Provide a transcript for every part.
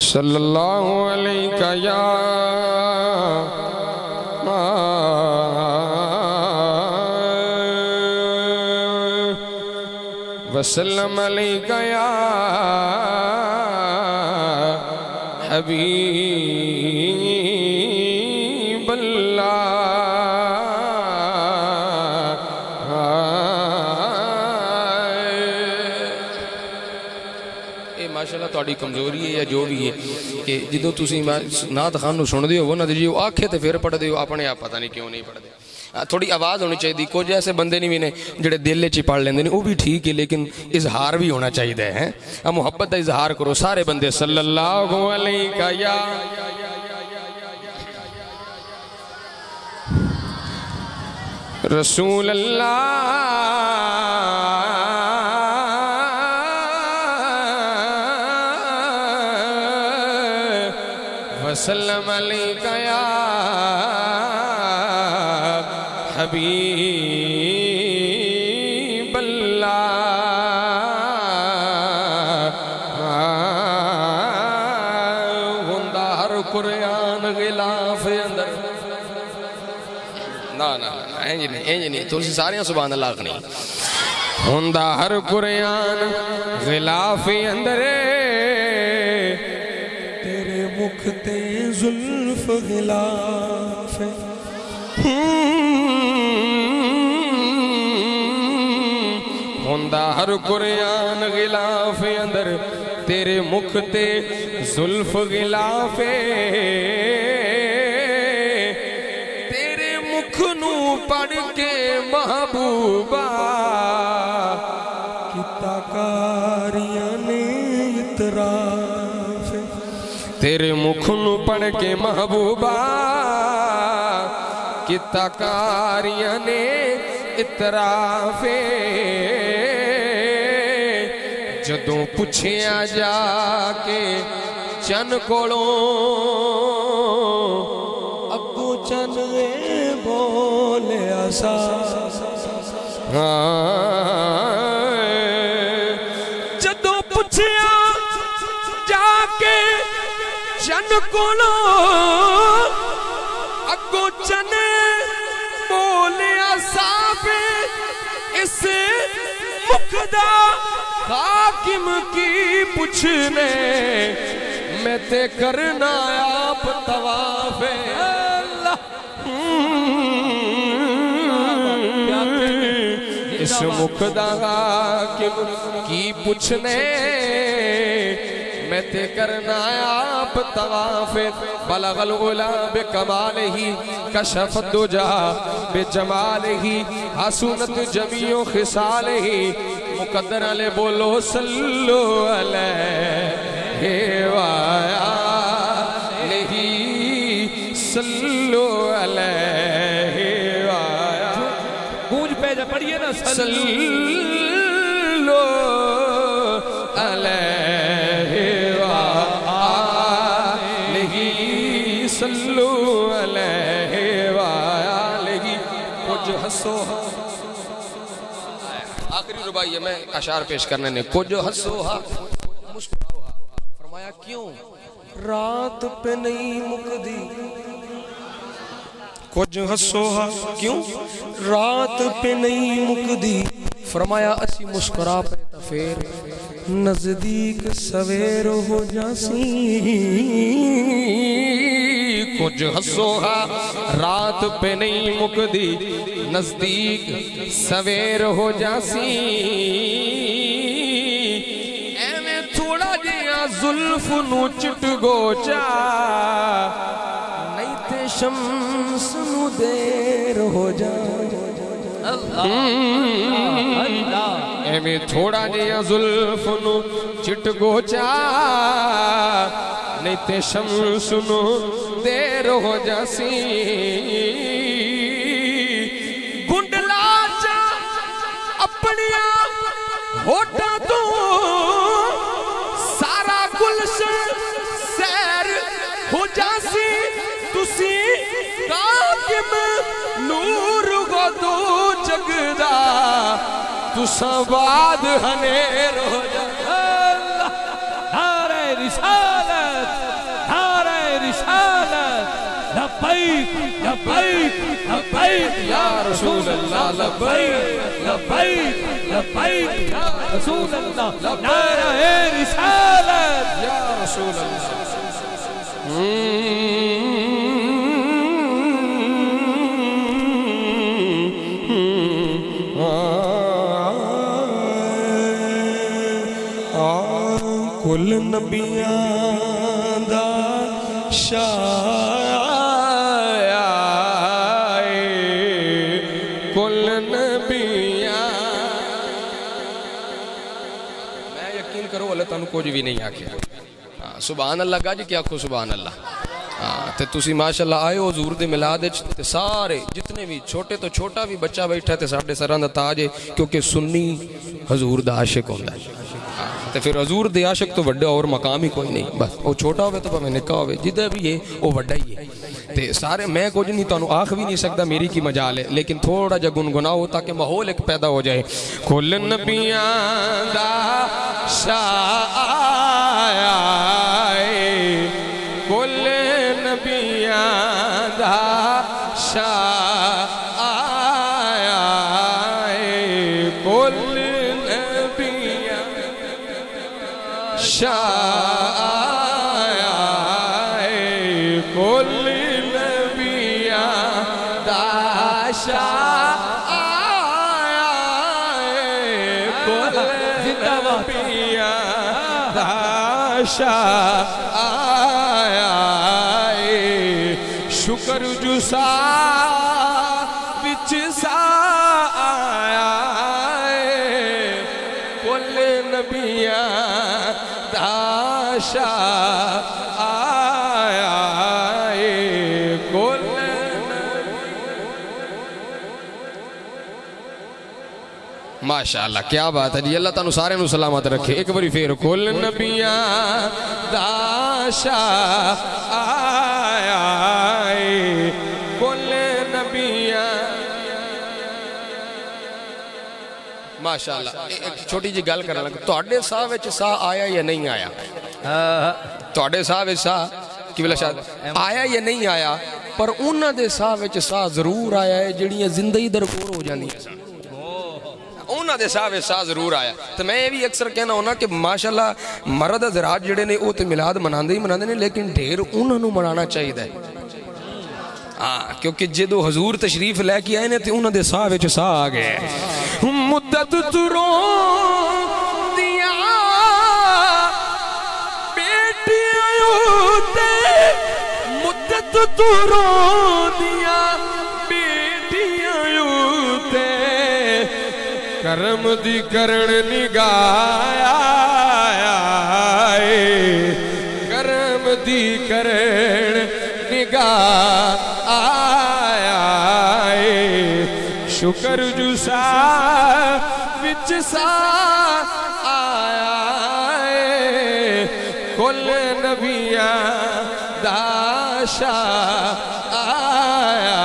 صلی اللہ علیہ یا وسلم علیہ یا حبیب اللہ۔ یہ ماشاءاللہ تھوڑی کمزوری ہے یا جو بھی ہے کہ جدوں تسی نعت خان نو سن دے ہو نا جی وہ آکھے تے پھر پڑھ دے ہو اپنے آپ پتہ نہیں کیوں نہیں پڑھ دے، تھوڑی آواز ہونی چاہیے۔ کچھ ایسے بندے نہیں بھی نے جڑے دل چ پڑھ لیندے نے، وہ بھی ٹھیک ہے لیکن اظہار بھی ہونا چاہیے ہے۔ محبت کا اظہار کرو سارے بندے صلی اللہ علیہ یا رسول اللہ وسلم علیہ یا حبیب اللہ۔ ہوندہ ہر قرآن غلاف اندر نا اینج نہیں تو اسی سارے سبحان اللہ آخنی۔ ہوندہ ہر قرآن غلاف اندر تیرے مکھتے زلف غلاف ہوندہ ہر قرآن غلاف اندر تیرے مکھتے زلف غلاف تیرے مکھ نو پڑھ کے محبوبہ کتا کاریاں نے اطراف تیرے مکھ نو پڑھ کے محبوبہ کتا کاریاں نے اطراف جدوں پوچھیا جا کے چن کولوں اگوں چن بولیا سا جدوں پوچھیا جا کے چن کولوں اگوں چن بولیا صاف اس مقدہ حاکم کی پوچھنے میں تے کرنا آپ طواف اس مقدہ حاکم کی پوچھنے میں تے کرنا آپ طواف بلغ العلا بکمالہ کشف الدجا بجمالہ حسنت جمیع خصالہ مقدر علیہ بولو صلو علیہ وآلہ صلو علیہ وآلہ گونج پہ جا پڑھئے نا صلو علیہ صلو علیہ وآلہ کچھ ہسو آخری ربائی ہے میں اشعار پیش کرنے نے کچھ ہسو مسکراؤ فرمایا کیوں رات پہ نہیں مکدی کچھ ہسو کیوں رات پہ نہیں مکدی فرمایا اسی مسکرا پہ تفیر نزدیک سویر ہو جاسی کچھ ہسوہا رات پہ نہیں مکدی نزدیک سویر ہو جاسی اے میں تھوڑا جیا ظلف نو چٹ گوچا نہیں تے شمس نو دیر ہو جا اے میں تھوڑا جیا ظلف نو چٹ گوچا نہیں تے شمس نو دیر ہو جاسی گنڈلا جا اپنیا ہوتا تو سارا گلشن سیر ہو جاسی تسی قائم نور گو دو جگدہ تساں بعد ہنیر ہو جا اللہ نعرہ رسالت لبیک لبیک یا رسول اللہ لبیک لبیک لبیک یا رسول اللہ نعرہ رسالت یا رسول اللہ کل نبیاں دا شاہ کل نبیاں میں یقین کرو اللہ تانوں کچھ بھی نہیں آکھیا سبحان اللہ گا جی کیا کھو سبحان اللہ تے تسی ماشاءاللہ آئے ہو حضور دے میلاد وچ تے سارے جتنے بھی چھوٹے تو چھوٹا بھی بچہ بیٹھا تے ساڈے سراں دا تاج ہے کیونکہ سنی حضور دا عاشق ہوندا ہے تے پھر حضور دے عاشق تو وڈا اور مقام ہی کوئی نہیں بس وہ چھوٹا ہوئے تو پہ نکا ہوئے جدہ بھی ہے وہ وڈا ہی ہے تے سارے میں کچھ نہیں تانوں آخ بھی نہیں سکتا میری کی مجال ہے لیکن تھوڑا جا گنگناؤ تاکہ ماحول ایک پیدا ہو جائے کل نبیاں دا شاہ آیا کل نبیاں دا شاہ آیا کل نبیاں شاہ آیا کل نبیاں دا شاہ آیا کل نبیاں دا شاہ آیا شکر جو سا بچ سا آیا کل نبیاں دا شاہ آیا کل ماشاءاللہ کیا بات ہے جی اللہ تعالیٰ سارے نو سلامت رکھے ایک باری پھر کل نبیاں دا شاہ آیا کل نبیاں ماشاءاللہ ایک چھوٹی جی گل کرنا لگا توڑے ساہ وچ ساہ آیا یا نہیں آیا توڑے ساہ وچ ساہ کی بلا شاید آیا یا نہیں آیا پر انہاں دے ساہ وچ ساہ ضرور آیا ہے جڑیاں زندگی درکور ہو جاندی ہیں انہاں دے ساہ وچ ساہ ضرور آیا تو میں بھی اکثر کہنا ہونا کہ ماشاءاللہ مرد حضرات جڑے نے وہ تے میلاد مناندے ہی مناندے نے لیکن ڈھیر انہاں نو منانا چاہیے ہے کیونکہ جدو حضور تشریف لے کے آئے نے تے انہاں دے ساہ وچ ساہ آ گئے مدت تروں دیا بیٹیاں تے مدت تروں دیا بیٹیاں تے کرم دی کرن نگایا کرم دی کرن نگاہ آیا شکر جو سا وچ سا آیا کل نبیاں دا شاہ آیا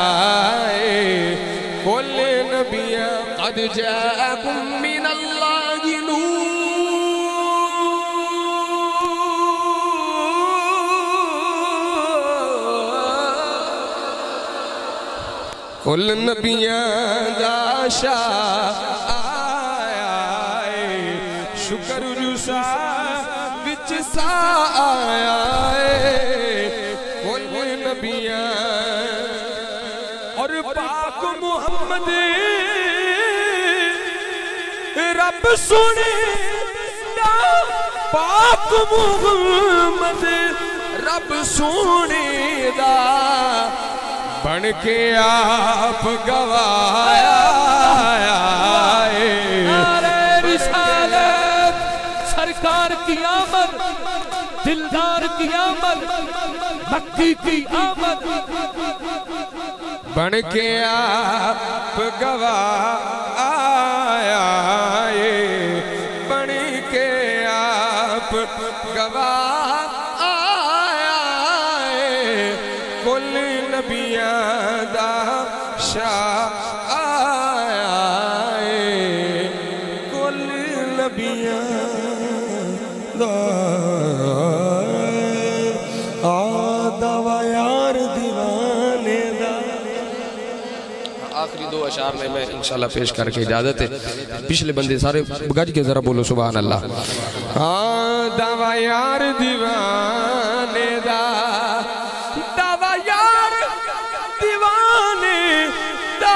کل نبیاں قد جاءکم من اللہ نور کل نبیاں دا شاہ آیا شکر جو سا وچ سا آیا کل نبیاں اور پاک محمد رب سنے پاک محمد رب سنے دا بن کے آپ گوایا نعرہ رسالت سرکار کی آمد دلدار کی آمد مکی کی آمد بن کے آپ گوایا بن کے آپ گوایا کل نبیاں دا شاہ آیا کل نبیاں دا آدھا یار دیوانے دا آخری 2 اشعار میں انشاءاللہ پیش کر کے اجازت ہے. پچھلے بندے سارے گج کے ذرا بولو سبحان اللہ. ہاں دعویٰ یار دیوانے دا، دعویٰ یار دیوانے دا،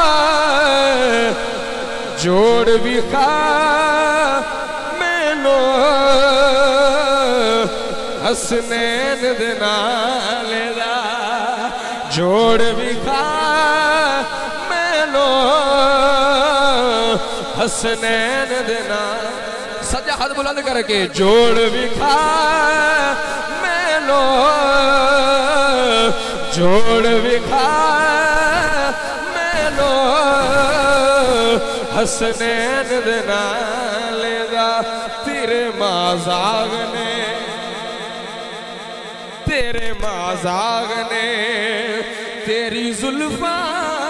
جوڑ بھی خواہ میں نو حسنین دے نالے دا، جوڑ بھی خواہ میں نو حسنین دے نالے. سجا ہاتھ بلند کر کے جوڑ بھی خواہ میں نو، جوڑ بھی خواہ میں نو حسنین دے نالے دا. تیرے مازاغ نے، تیرے مازاغ نے، تیری زلفاں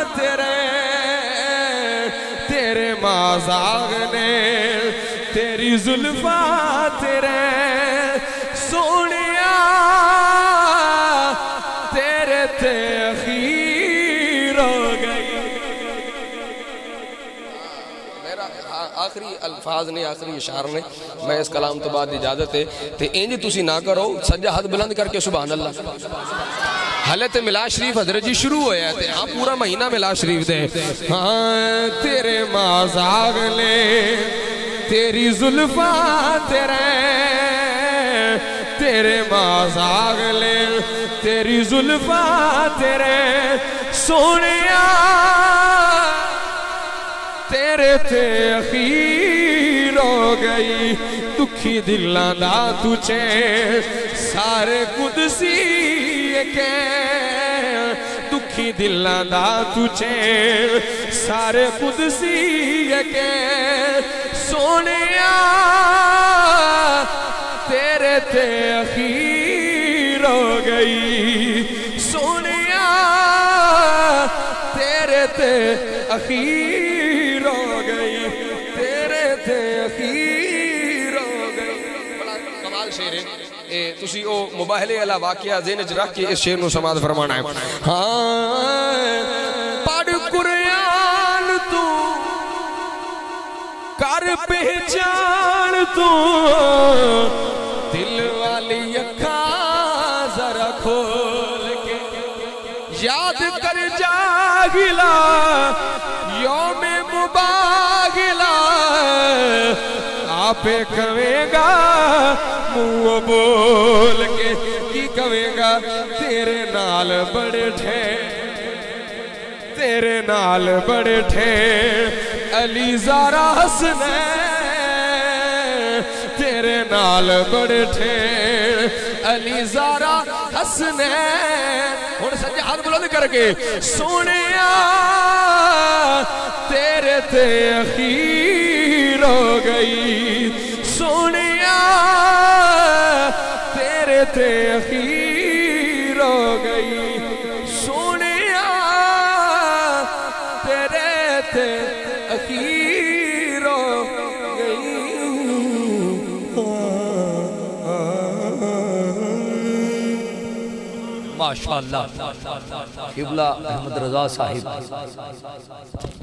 تیرے مازاغ نے، تیری زلفاں تیرے سونیا، تیرے تے اخیر ہو گئی. میرا آخری الفاظ نے، آخری اشعار نے، میں اس کلام تو بعد اجازت ہے تے انج تسی نہ کرو. سجا ہاتھ بلند کر کے سبحان اللہ. حالت میلاد شریف حضرت جی شروع ہویا ہے. ہاں پورا مہینہ میلاد شریف دے. ہاں تیرے مازاغ نے، تیری زلفاں تیرے مازاغ لے، تیری زلفاں تیرے سونیا، تیرے تے اخیر ہو گئی. دکھی دلاں دا تجھے سارے قدسی کے، دکھی دلاں دا تجھے سارے قدسی کے سونیا، تیرے تے اخیر ہو گئی. سونیا تیرے تے اخیر ہو گئی، تیرے تے اخیر ہو گئی. بڑا کمال شعر ہے. تسی او مباہلے والا واقعہ ذہن وچ رکھ کے اس شعر نو سماعت فرمانا ہے. ہاں پڑھ قرآن تو کر پہچان تو، دل والی اکھاں ذرا کھول کے یاد کر جاگلا یوم مباغلا. آپ کہے گا منہ بول کے، کی کہے گا تیرے نال بڑے ٹھے، تیرے نال بڑے ٹھے علی زارا حسنین، تیرے نال بڑے ٹھے علی زارا حسنین. ہن سجے ہاتھ بلند کر کے سونیا، تیرے تے اخیر ہو گئی. سونیا تیرے تے اخیر ہو گئی. سونیا تیرے تے اخیر ہو گئی. ماشاءاللہ. قبلہ احمد رضا صاحب